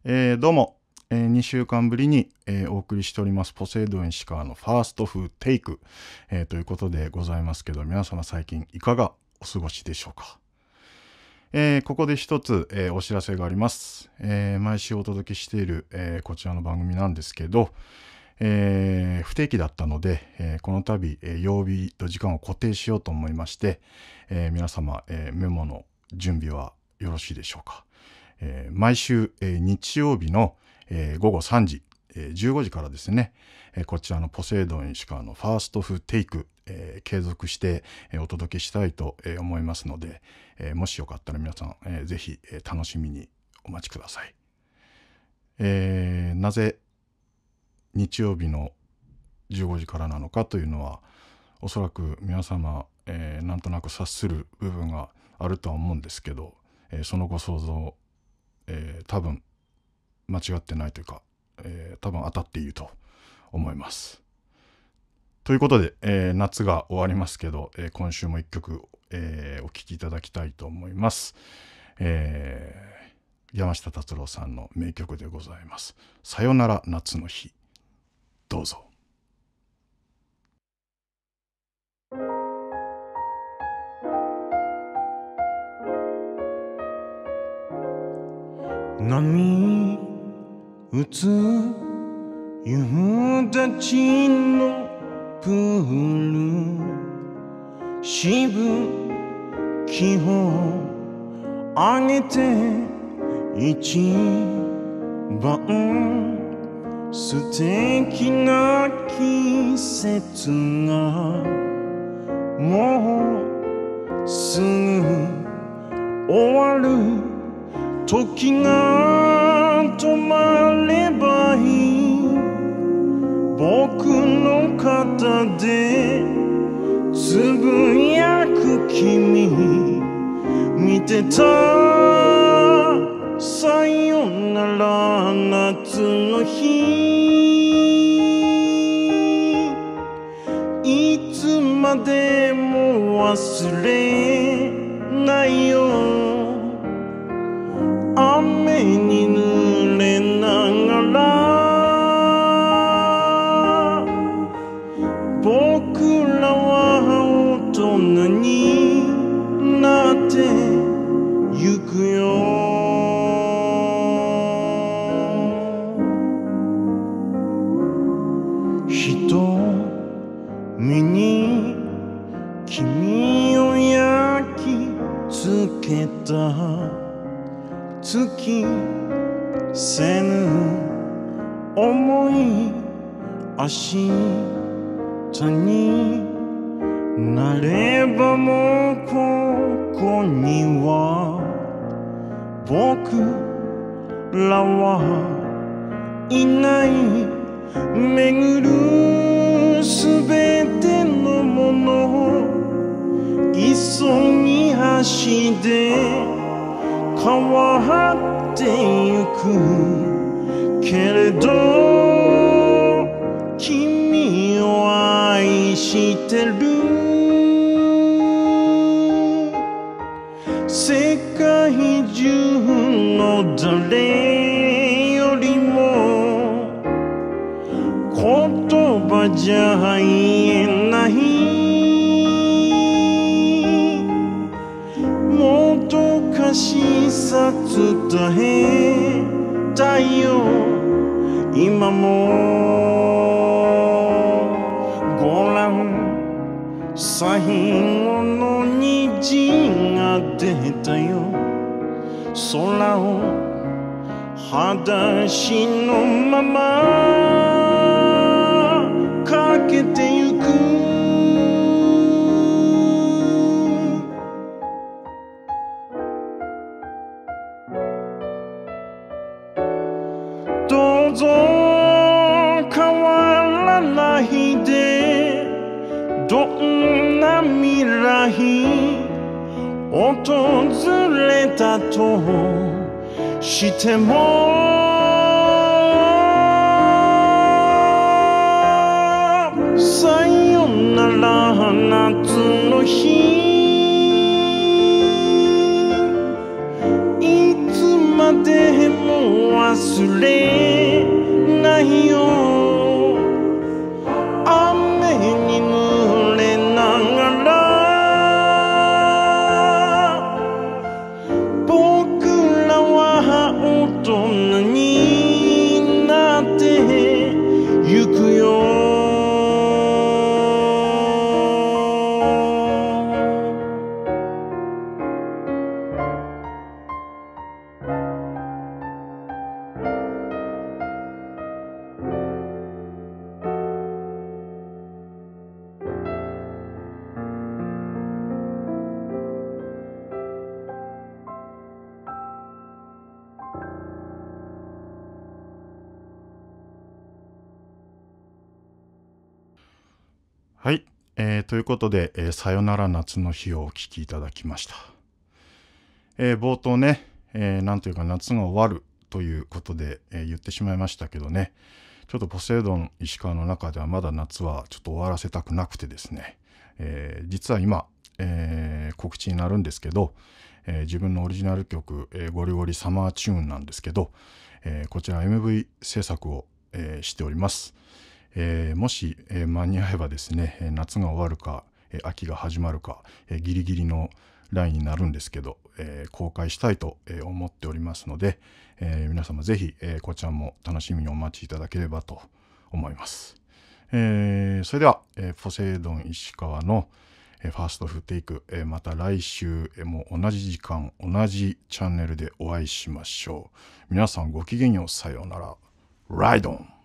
どうも、2週間ぶりに、お送りしておりますポセイドン石川のファーストフーテイク、ということでございますけど、皆様最近いかがお過ごしでしょうか。ここで一つ、お知らせがあります。毎週お届けしている、こちらの番組なんですけど、不定期だったので、この度、曜日と時間を固定しようと思いまして、皆様、メモの準備はよろしいでしょうか。毎週、日曜日の、午後3時、15時からですね、こちらのポセイドン石川のファーストフーテイク、継続して、お届けしたいと、思いますので、もしよかったら皆さん、ぜひ、楽しみにお待ちください。なぜ日曜日の15時からなのかというのは、おそらく皆様、なんとなく察する部分があるとは思うんですけど、そのご想像、多分間違ってないというか、多分当たっていると思います。ということで、夏が終わりますけど、今週も一曲、お聴きいただきたいと思います。山下達郎さんの名曲でございます。さよなら夏の日。どうぞ。 波打つ夕立のプール、しぶきを上げて一番素敵な季節がもうすぐ終わる。時が止まればいい。僕の肩でつぶやく君、見てたさよなら夏の日。いつまでも忘れないよ。雨に濡れながら僕らは大人になってゆくよ。瞳に君を焼き付けた尽きせぬ思い、明日になればもうここには僕らはいない。巡るすべてのもの、急ぎ足で変わってゆくけれど、君を愛してる。世界中の誰よりも言葉じゃ言えない。もどかしさ伝えたいよ。今もご覧、最後の虹が出たよ。空を裸足のままかけてゆく。どうぞ変わらないで、どんな未来訪れたとしても、さよなら夏の日。いつまでも忘れないよ。雨に濡れながら僕らは大人になってゆくよ。 はい、ということで、さよなら夏の日をお聴きいただきました。冒頭ね、なんというか夏が終わるということで、言ってしまいましたけどね、ちょっとポセイドン石川の中ではまだ夏はちょっと終わらせたくなくてですね、実は今、告知になるんですけど、自分のオリジナル曲、ゴリゴリサマーチューンなんですけど、こちら MV 制作を、しております。もし、間に合えばですね、夏が終わるか、秋が始まるか、ギリギリのラインになるんですけど、公開したいと、思っておりますので、皆様ぜひ、こちらも楽しみにお待ちいただければと思います。それでは、ポセイドン石川の、ファーストフテイク、また来週、も同じ時間同じチャンネルでお会いしましょう。皆さんごきげんよう。さようなら。ライドン。